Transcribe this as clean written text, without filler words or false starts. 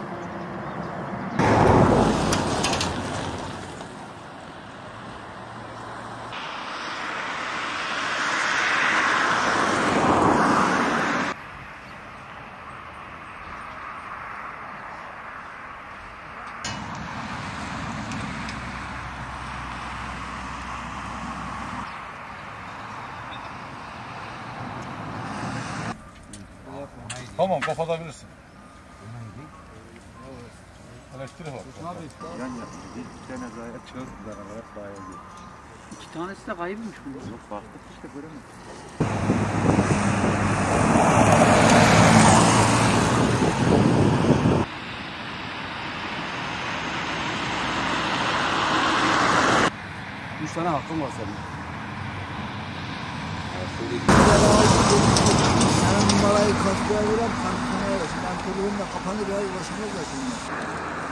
Tamam, kapatabilirsin. Elektrik var. Yan yapıyor. Bir tane daha çok beraber daha iyi. İki tanesi de kayıpmış bu. Yok baktık işte göremedik. Üç tane hakkım var senin. Sen numarayı kaçmaya veren kankanaya ulaşın. Ben telefonla kapanır ya ulaşamaz ya şimdi.